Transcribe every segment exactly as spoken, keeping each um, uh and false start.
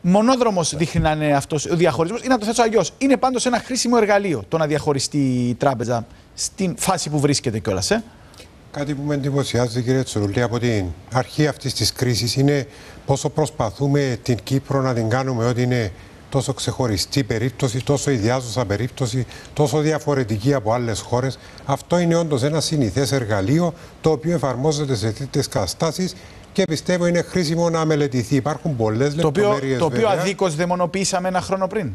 μονόδρομος δείχνει να είναι αυτός ο διαχωρισμός, ή να το θέσω αλλιώς. Είναι πάντως ένα χρήσιμο εργαλείο το να διαχωριστεί η τράπεζα στην φάση που βρίσκεται κιόλας. Ε? Κάτι που με εντυπωσιάζει, κύριε Τσουρουλή, από την αρχή αυτής της κρίσης είναι πόσο προσπαθούμε την Κύπρο να την κάνουμε ότι είναι τόσο ξεχωριστή περίπτωση, τόσο ιδιάζουσα περίπτωση, τόσο διαφορετική από άλλες χώρες. Αυτό είναι όντως ένα συνηθές εργαλείο το οποίο εφαρμόζεται σε τέτοιες καταστάσεις και πιστεύω είναι χρήσιμο να μελετηθεί. Υπάρχουν πολλές λεπτομέρειες. Το οποίο αδίκως δαιμονοποιήσαμε ένα χρόνο πριν.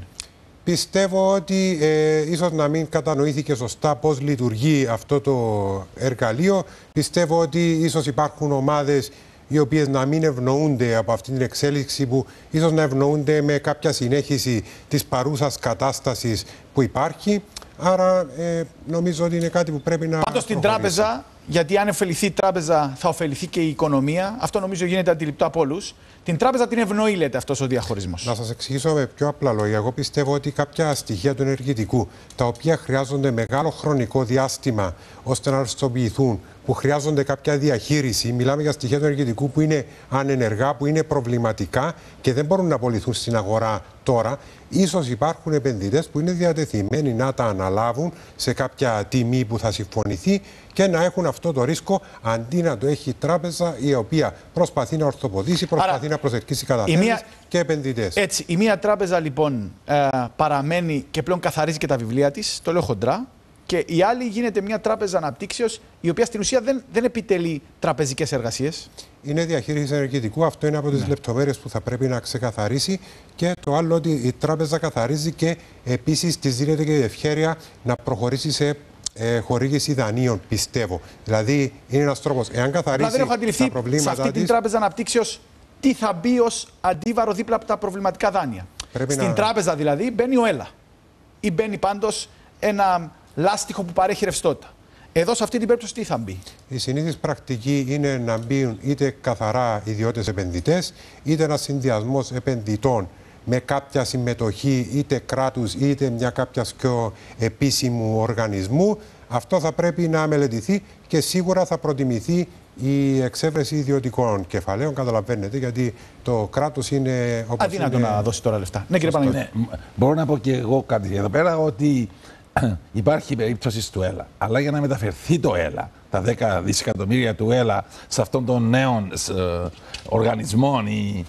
Πιστεύω ότι ε, ίσως να μην κατανοήθηκε σωστά πώς λειτουργεί αυτό το εργαλείο. Πιστεύω ότι ίσως υπάρχουν ομάδες οι οποίες να μην ευνοούνται από αυτή την εξέλιξη, που ίσως να ευνοούνται με κάποια συνέχιση της παρούσας κατάστασης που υπάρχει. Άρα ε, νομίζω ότι είναι κάτι που πρέπει να... Πάντως στην τράπεζα, γιατί αν ωφεληθεί η τράπεζα θα ωφεληθεί και η οικονομία, αυτό νομίζω γίνεται αντιληπτό από όλους. Την τράπεζα την ευνοεί, λέτε, αυτός ο διαχωρισμός. Να σας εξηγήσω με πιο απλά λόγια. Εγώ πιστεύω ότι κάποια στοιχεία του ενεργητικού, τα οποία χρειάζονται μεγάλο χρονικό διάστημα ώστε να ρευστοποιηθούν, που χρειάζονται κάποια διαχείριση, μιλάμε για στοιχεία του ενεργητικού που είναι ανενεργά, που είναι προβληματικά και δεν μπορούν να απολυθούν στην αγορά τώρα. Ίσως υπάρχουν επενδυτές που είναι διατεθειμένοι να τα αναλάβουν σε κάποια τιμή που θα συμφωνηθεί και να έχουν αυτό το ρίσκο, αντί να το έχει η τράπεζα, η οποία προσπαθεί να ορθοποδήσει, προσπαθεί Άρα, να προσελκύσει καταθέσεις μία... και επενδυτές. Έτσι, η μία τράπεζα λοιπόν ε, παραμένει και πλέον καθαρίζει και τα βιβλία της, το λέω χοντρά, και η άλλη γίνεται μια τράπεζα αναπτύξεως, η οποία στην ουσία δεν, δεν επιτελεί τραπεζικές εργασίες. Είναι διαχείριση ενεργητικού. Αυτό είναι από τις ναι. λεπτομέρειες που θα πρέπει να ξεκαθαρίσει. Και το άλλο, ότι η τράπεζα καθαρίζει και επίσης της δίνεται και η ευχέρεια να προχωρήσει σε ε, χορήγηση δανείων, πιστεύω. Δηλαδή, είναι ένας τρόπος. Εάν καθαρίσει δεν έχω αντιληφθεί τα προβλήματα σε αυτή της, την τράπεζα αναπτύξεως τι θα μπει ως αντίβαρο δίπλα από τα προβληματικά δάνεια. Στην να... τράπεζα δηλαδή μπαίνει ο ΕΛΑ. Ή μπαίνει πάντως ένα λάστιχο που παρέχει ρευστότητα. Εδώ σε αυτή την περίπτωση τι θα μπει? Η συνήθις πρακτική είναι να μπουν είτε καθαρά ιδιώτες επενδυτές, είτε ένας συνδυασμός επενδυτών με κάποια συμμετοχή είτε κράτους είτε μια κάποια πιο επίσημου οργανισμού. Αυτό θα πρέπει να μελετηθεί και σίγουρα θα προτιμηθεί η εξέβρεση ιδιωτικών κεφαλαίων. Καταλαβαίνετε, γιατί το κράτος είναι... Αδύνατο είναι... να δώσει τώρα λεφτά. Ναι, κύριε Παναγιώτη. Ναι, μπορώ να πω και εγώ κάτι εδώ πέρα, ότι υπάρχει περίπτωση του ΕΛΑ. Αλλά για να μεταφερθεί το ΕΛΑ, τα δέκα δισεκατομμύρια του ΕΛΑ, σε αυτόν τον νέο ε, οργανισμό, η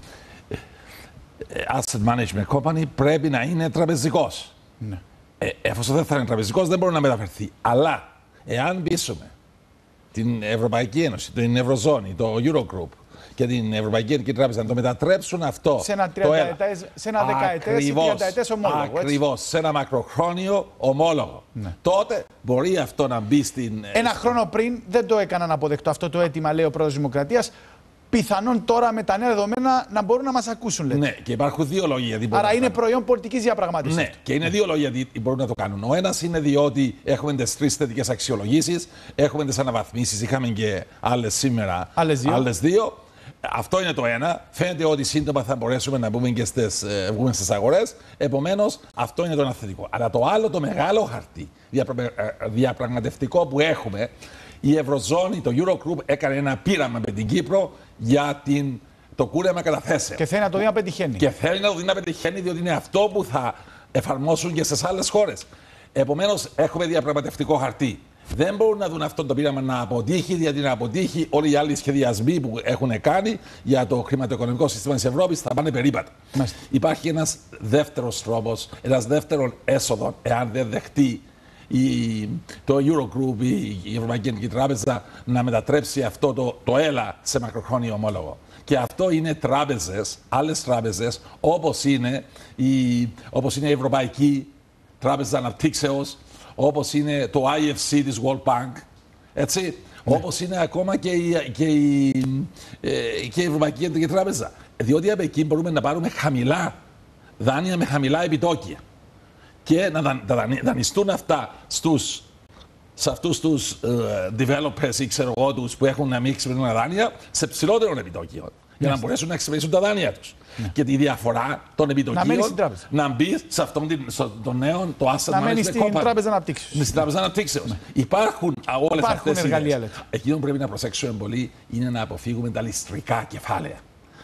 Asset Management Company, πρέπει να είναι τραπεζικός. Ναι. Ε, εφόσον δεν θα είναι τραπεζικός, δεν μπορεί να μεταφερθεί. Αλλά εάν πείσουμε την Ευρωπαϊκή Ένωση, την Ευρωζώνη, το Eurogroup και την Ευρωπαϊκή Ενική Τράπεζα να το μετατρέψουν αυτό σε ένα, ετές, σε ένα δεκαετές ή τριανταετές ομόλογο. Ακριβώς, σε ένα μακροχρόνιο ομόλογο. Ναι. Τότε μπορεί αυτό να μπει στην... Ένα χρόνο πριν δεν το έκαναν αποδεκτό αυτό το αίτημα, λέει ο πρόεδρος της Δημοκρατίας. Πιθανόν τώρα με τα νέα δεδομένα να μπορούν να μας ακούσουν, λέτε. Ναι, και υπάρχουν δύο λόγοι γιατί μπορούν. Άρα είναι προϊόν πολιτικής διαπραγμάτευσης. Ναι, και είναι δύο λόγοι γιατί μπορούν να το κάνουν. Ο ένας είναι διότι έχουμε τις τρεις θετικές αξιολογήσεις, έχουμε τις αναβαθμίσεις, είχαμε και άλλες σήμερα, άλλες δύο. Άλλες δύο. Αυτό είναι το ένα. Φαίνεται ότι σύντομα θα μπορέσουμε να μπούμε και στις, ε, βγούμε στις αγορές. Επομένως, αυτό είναι το ένα θετικό. Αλλά το άλλο, το μεγάλο χαρτί διαπρα... διαπραγματευτικό που έχουμε, η Ευρωζώνη, το Eurogroup έκανε ένα πείραμα με την Κύπρο για την... το κούρεμα καταθέσεων. Και θέλει να το δει να πετυχαίνει. Και θέλει να το δει να πετυχαίνει, διότι είναι αυτό που θα εφαρμόσουν και στις άλλες χώρες. Επομένως, έχουμε διαπραγματευτικό χαρτί. Δεν μπορούν να δουν αυτό το πείραμα να αποτύχει, γιατί να αποτύχει όλοι οι άλλοι σχεδιασμοί που έχουν κάνει για το χρηματοοικονομικό σύστημα της Ευρώπης θα πάνε περίπατα. Μάλιστα. Υπάρχει ένας δεύτερος τρόπος, ένας δεύτερον έσοδο, εάν δεν δεχτεί η, το Eurogroup, η, η Ευρωπαϊκή Ενική Τράπεζα, να μετατρέψει αυτό το, το ΕΛΑ σε μακροχρόνιο ομόλογο. Και αυτό είναι τράπεζες, άλλες τράπεζες, όπως είναι η, όπως είναι η Ευρωπαϊκή Τράπεζα Αναπτύξεως, όπως είναι το άι εφ σι της World Bank, έτσι, ναι. Όπως είναι ακόμα και η, και η, και η Ευρωπαϊκή Κεντρική Τράπεζα. Διότι από εκεί μπορούμε να πάρουμε χαμηλά δάνεια με χαμηλά επιτόκια και να δαν, δανειστούν αυτά στους, σε αυτούς τους uh, developers ή ξέρω εγώ τους που έχουν να μην εξυπηρετούν δάνεια σε ψηλότερο επιτόκιο. Για να μπορέσουν να εξυπηρετήσουν τα δάνεια τους. Ναι. Και τη διαφορά των επιτοκίων να, να μπει σε αυτόν τον νέο το asset management company. Να μένει στην τράπεζα αναπτύξεως. Στην τράπεζα αναπτύξεως. Ναι. Υπάρχουν όλες αυτές οι εργαλεία. Εκείνο που πρέπει να προσέξουμε πολύ είναι να αποφύγουμε τα ληστρικά κεφάλαια.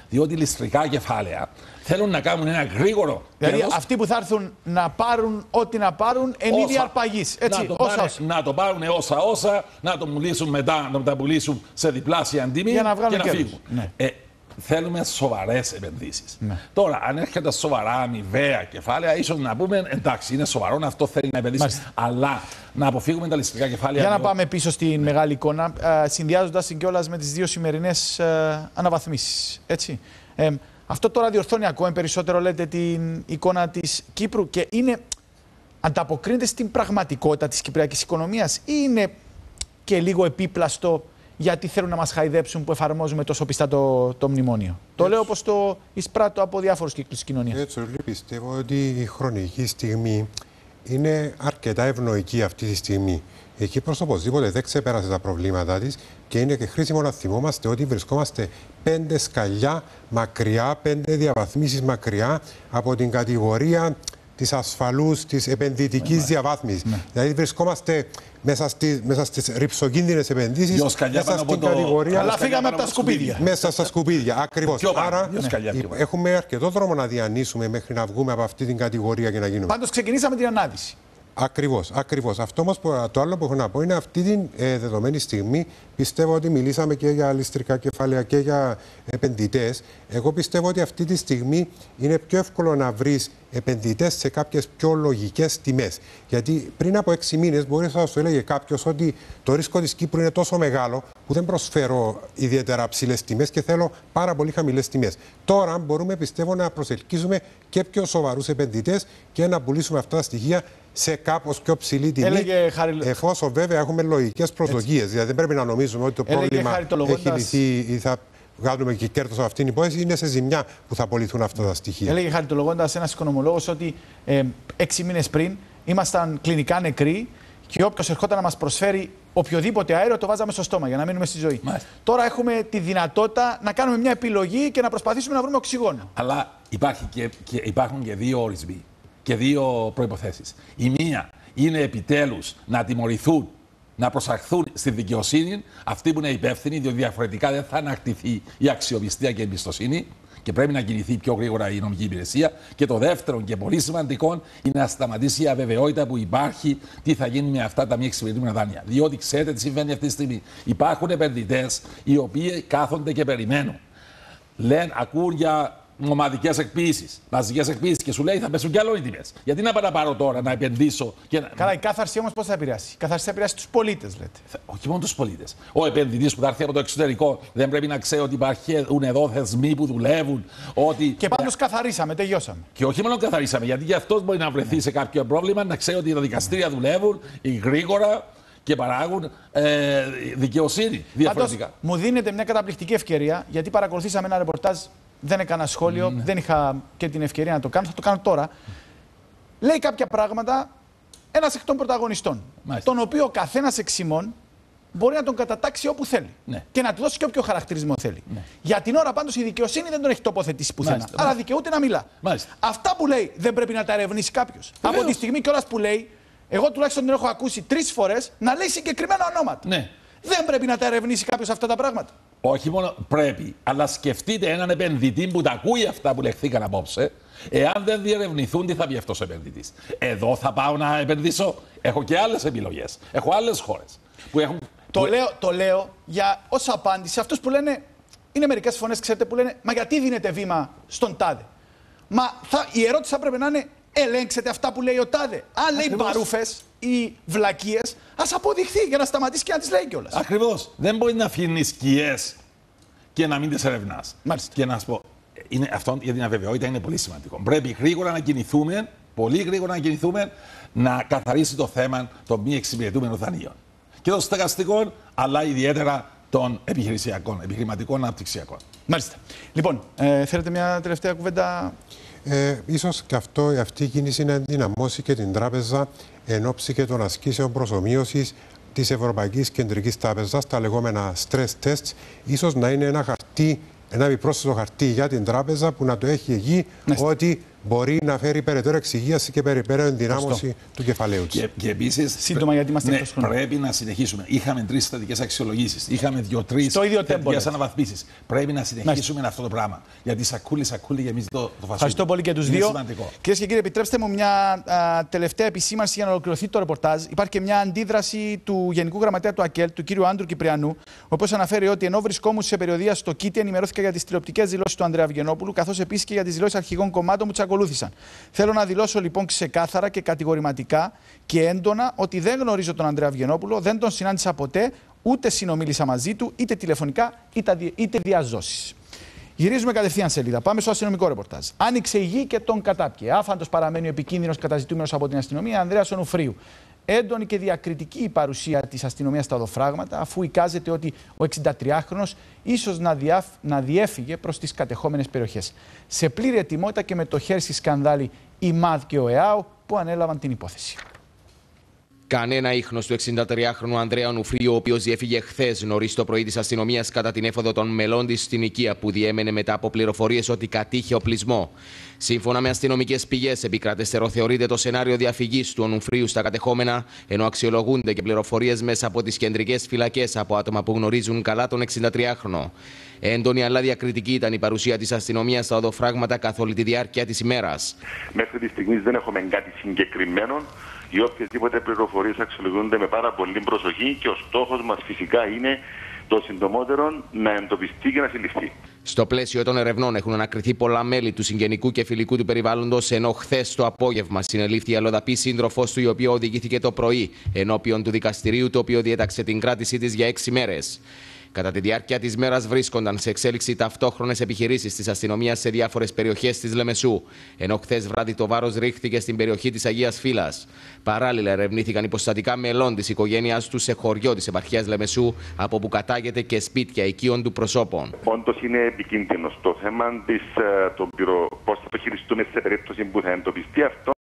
Διότι ληστρικά κεφάλαια θέλουν να κάνουν ένα γρήγορο. Δηλαδή τέλος, αυτοί που θα έρθουν να πάρουν ό,τι να πάρουν εν είδη αρπαγής. Να, να το πάρουν όσα όσα, να το πουλήσουν μετά, να τα πουλήσουν σε διπλάσια τιμή για να βγάλουν και να κέρδος. φύγουν. Ναι. Ε, θέλουμε σοβαρές επενδύσεις. Ναι. Τώρα, αν έρχεται σοβαρά αμοιβαία κεφάλαια, ίσως να πούμε εντάξει, είναι σοβαρό, αυτό θέλει να επενδύσει. Μάλιστα. Αλλά να αποφύγουμε τα ληστρικά κεφάλαια. Για να πάμε πίσω στην μεγάλη εικόνα, συνδυάζοντας την κιόλας με τις δύο σημερινές αναβαθμίσεις. Έτσι. Ε, αυτό τώρα διορθώνει ακόμη περισσότερο, λέτε, την εικόνα της Κύπρου και είναι, ανταποκρίνεται στην πραγματικότητα της κυπριακής οικονομίας ή είναι και λίγο επίπλαστο γιατί θέλουν να μας χαϊδέψουν που εφαρμόζουμε τόσο πιστά το, το μνημόνιο. Έτσι. Το λέω όπως το εισπράττω από διάφορους κύκλους της κοινωνίας. Έτσι, πιστεύω ότι η χρονική στιγμή είναι αρκετά ευνοϊκή αυτή τη στιγμή. Η Κύπρος οπωσδήποτε δεν ξεπέρασε τα προβλήματά της και είναι και χρήσιμο να θυμόμαστε ότι βρισκόμαστε πέντε σκαλιά μακριά, πέντε διαβαθμίσεις μακριά από την κατηγορία της ασφαλούς, της επενδυτικής διαβάθμισης. Ναι. Δηλαδή βρισκόμαστε μέσα, στη, μέσα στις ρυψοκίνδυνες επενδύσεις, μέσα στην το... κατηγορία... Αλλά φύγαμε από τα σκουπίδια. Μέσα στα σκουπίδια, ακριβώς. Άρα ναι. έχουμε αρκετό δρόμο να διανύσουμε μέχρι να βγούμε από αυτή την κατηγορία και να γίνουμε. Πάντως ξεκινήσαμε την ανάδυση. Ακριβώς, ακριβώς. Αυτό όμως το άλλο που έχω να πω είναι αυτή την ε, δεδομένη στιγμή πιστεύω ότι μιλήσαμε και για ληστρικά κεφάλαια και για επενδυτές. Εγώ πιστεύω ότι αυτή τη στιγμή είναι πιο εύκολο να βρεις επενδυτές σε κάποιες πιο λογικές τιμές. Γιατί πριν από έξι μήνες μπορεί να σου έλεγε κάποιος ότι το ρίσκο της Κύπρου είναι τόσο μεγάλο που δεν προσφέρω ιδιαίτερα ψηλές τιμές και θέλω πάρα πολύ χαμηλές τιμές. Τώρα μπορούμε, πιστεύω, να προσελκύσουμε και πιο σοβαρούς επενδυτές και να πουλήσουμε αυτά τα στοιχεία σε κάπως πιο ψηλή τιμή, Χαρι... εφόσον βέβαια έχουμε λογικές προσδοκίες. Δηλαδή δεν πρέπει να νομίζουμε ότι το Έλεγε πρόβλημα έχει λυθεί ή θα βγάλουμε και κέρδος από αυτήν την υπόθεση. Είναι σε ζημιά που θα πωληθούν αυτά τα στοιχεία. Έλεγε χαριτολογώντας ένας οικονομολόγος ότι ε, έξι μήνες πριν ήμασταν κλινικά νεκροί και όποιος ερχόταν να μας προσφέρει οποιοδήποτε αέριο το βάζαμε στο στόμα για να μείνουμε στη ζωή. Μάλιστα. Τώρα έχουμε τη δυνατότητα να κάνουμε μια επιλογή και να προσπαθήσουμε να βρούμε οξυγόνο. Αλλά υπάρχει και, και, υπάρχουν και δύο ορισμοί και δύο προϋποθέσεις. Η μία είναι επιτέλους να τιμωρηθούν, να προσαχθούν στη δικαιοσύνη αυτοί που είναι υπεύθυνοι, διότι διαφορετικά δεν θα ανακτηθεί η αξιοπιστία και η εμπιστοσύνη και πρέπει να κινηθεί πιο γρήγορα η νομική υπηρεσία. Και το δεύτερο και πολύ σημαντικό είναι να σταματήσει η αβεβαιότητα που υπάρχει τι θα γίνει με αυτά τα μη εξυπηρετούμενα δάνεια. Διότι ξέρετε τι συμβαίνει αυτή τη στιγμή. Υπάρχουν επενδυτές οι οποίοι κάθονται και περιμένουν. Λένε, ακούν για ομαδικές εκποίησεις, μαζικές εκποίησεις και σου λέει θα πέσουν κι άλλο οι τιμές. Γιατί να πάω να πάρω τώρα, να επενδύσω. Και να... Καλά, η κάθαρση όμως πώς θα επηρεάσει? Η κάθαρση θα επηρεάσει τους πολίτες, λέτε. Όχι μόνο τους πολίτες. Ο επενδυτής που θα έρθει από το εξωτερικό δεν πρέπει να ξέρει ότι υπάρχουν εδώ θεσμοί που δουλεύουν. Ότι... Και πάντως καθαρίσαμε, τελειώσαμε. Και όχι μόνο καθαρίσαμε, γιατί και αυτός μπορεί να βρεθεί σε κάποιο πρόβλημα, να ξέρει ότι τα δικαστήρια δουλεύουν γρήγορα και παράγουν ε, δικαιοσύνη διαφορετικά. Πάντως, μου δίνεται μια καταπληκτική ευκαιρία, γιατί παρακολουθήσαμε ένα ρεπορτάζ. Δεν έκανα σχόλιο, mm. δεν είχα και την ευκαιρία να το κάνω, θα το κάνω τώρα. Λέει κάποια πράγματα ένας εκ των πρωταγωνιστών, Μάλιστα. τον οποίο ο καθένας εξ ημών μπορεί να τον κατατάξει όπου θέλει ναι. και να του δώσει και όποιο χαρακτηρισμό θέλει. Ναι. Για την ώρα πάντως η δικαιοσύνη δεν τον έχει τοποθετήσει πουθενά, Μάλιστα. αλλά Μάλιστα. δικαιούται να μιλά. Μάλιστα. Αυτά που λέει δεν πρέπει να τα ερευνήσει κάποιος. Από τη στιγμή κιόλας που λέει, εγώ τουλάχιστον την έχω ακούσει τρεις φορές να λέει συγκεκριμένα ονόματα. Ναι. Δεν πρέπει να τα ερευνήσει κάποιος αυτά τα πράγματα? Όχι μόνο πρέπει, αλλά σκεφτείτε έναν επενδυτή που τα ακούει αυτά που λεχθήκαν απόψε. Εάν δεν διερευνηθούν, τι θα πει αυτός ο επενδυτής? Εδώ θα πάω να επενδύσω. Έχω και άλλες επιλογές. Έχω άλλες χώρες που έχουν. Το, που... λέω, το λέω για ως απάντηση σε αυτούς που λένε. Είναι μερικές φωνές, ξέρετε, που λένε μα γιατί δίνετε βήμα στον τάδε? Μα θα, η ερώτηση θα πρέπει να είναι ελέγξετε αυτά που λέει ο τάδε. Αν λέει μπαρούφες ή βλακίες, ας αποδειχθεί για να σταματήσει και να τις λέει κιόλας. Ακριβώς. Δεν μπορεί να αφήνει σκιές και να μην τις ερευνάς. Μάλιστα. Και να σου πω, είναι, αυτό για την αβεβαιότητα είναι πολύ σημαντικό. Πρέπει γρήγορα να κινηθούμε, πολύ γρήγορα να κινηθούμε, να καθαρίσει το θέμα των μη εξυπηρετούμενων δανείων. Και των στεγαστικών, αλλά ιδιαίτερα των επιχειρησιακών, επιχειρηματικών, αναπτυξιακών. Μάλιστα. Λοιπόν, ε, θέλετε μια τελευταία κουβέντα? Ε, ίσως και αυτό, αυτή η κίνηση να ενδυναμώσει και την τράπεζα εν ώψη και των ασκήσεων προσομοίωσης της Ευρωπαϊκής Κεντρικής Τράπεζας, τα λεγόμενα stress tests, ίσως να είναι ένα χαρτί, ένα επιπρόσθετο χαρτί για την τράπεζα που να το έχει εκεί, ναι. ότι μπορεί να φέρει περαιτέρω εξυγίαση και περαιτέρω ενδυνάμωση του κεφαλαίου της. Και, και επίσης, σύντομα, γιατί είμαστε ναι, πρέπει να συνεχίσουμε. Είχαμε τρεις θετικές αξιολογήσεις. Είχαμε δύο-τρεις θετικές αναβαθμίσεις. Πρέπει να συνεχίσουμε με αυτό το πράγμα. Γιατί σακούλι, σακούλι γεμίζει το, το φασούλι. Ευχαριστώ πολύ και τους δύο. Κυρίες και κύριοι, επιτρέψτε μου μια α, τελευταία επισήμανση για να ολοκληρωθεί το ρεπορτάζ. Υπάρχει και μια αντίδραση του Γενικού Γραμματέα του ΑΚΕΛ, του κ. Άντρου Κυπριανού, ο οποίος αναφέρει ότι ενώ βρισκόμουν σε περιοδεία στο Κίτι, ενημερώθηκα για τις τηλεοπτικές δηλώσεις του Ανδρέα Αυγενόπουλου, καθώς επίσης και για τις δηλώσεις αρχηγών κομμάτων που τις ακολούθησαν. Θέλω να δηλώσω λοιπόν ξεκάθαρα και κατηγορηματικά και έντονα ότι δεν γνωρίζω τον Ανδρέα Αυγενόπουλο, δεν τον συνάντησα ποτέ, ούτε συνομίλησα μαζί του, είτε τηλεφωνικά είτε διαζώσεις. Γυρίζουμε κατευθείαν σελίδα. Πάμε στο αστυνομικό ρεπορτάζ. Άνοιξε η γη και τον κατάπιε. Άφαντος παραμένει ο επικίνδυνος καταζητούμενος από την αστυνομία Ανδρέας Ονουφρίου. Έντονη και διακριτική η παρουσία της αστυνομίας στα οδοφράγματα, αφού εικάζεται ότι ο εξηντατριάχρονος ίσως να, διάφ... να διέφυγε προς τις κατεχόμενες περιοχές. Σε πλήρη ετοιμότητα και με το χέρι στη σκανδάλη η ΜΑΔ και ο ΕΑΟ που ανέλαβαν την υπόθεση. Κανένα ίχνος του εξηντατριάχρονου Ανδρέα Ονουφρίου, ο οποίος διέφυγε χθες νωρίς το πρωί της αστυνομίας κατά την έφοδο των μελών της στην οικία που διέμενε μετά από πληροφορίες ότι κατήχε οπλισμό. Σύμφωνα με αστυνομικές πηγές, επικρατέστερο θεωρείται το σενάριο διαφυγής του Ονουφρίου στα κατεχόμενα, ενώ αξιολογούνται και πληροφορίες μέσα από τις κεντρικές φυλακές από άτομα που γνωρίζουν καλά τον εξηντατριάχρονο. Έντονη αλλά διακριτική ήταν η παρουσία της αστυνομίας στα οδοφράγματα καθ' όλη τη διάρκεια της ημέρας. Μέχρι τη στιγμή δεν έχουμε κάτι συγκεκριμένο. Οι οποιασδήποτε πληροφορίες αξιολογούνται με πάρα πολύ προσοχή και ο στόχος μας φυσικά είναι το συντομότερο να εντοπιστεί και να συλληφθεί. Στο πλαίσιο των ερευνών έχουν ανακριθεί πολλά μέλη του συγγενικού και φιλικού του περιβάλλοντος, ενώ χθες το απόγευμα συνελήφθη η αλλοδαπή σύντροφός του, η οποία οδηγήθηκε το πρωί ενώπιον του δικαστηρίου, το οποίο διέταξε την κράτησή της για έξι μέρες. Κατά τη διάρκεια της μέρας βρίσκονταν σε εξέλιξη ταυτόχρονες επιχειρήσεις της αστυνομίας σε διάφορες περιοχές της Λεμεσού, ενώ χθες βράδυ το βάρος ρίχθηκε στην περιοχή της Αγίας Φύλας. Παράλληλα, ερευνήθηκαν υποστατικά μελών της οικογένειας του σε χωριό της επαρχίας Λεμεσού, από όπου κατάγεται και σπίτια οικείων του προσώπων. Όντως είναι επικίνδυνο. Το θέμα της, το πώς θα το χειριστούμε σε περίπτωση που θα εντοπιστεί αυτό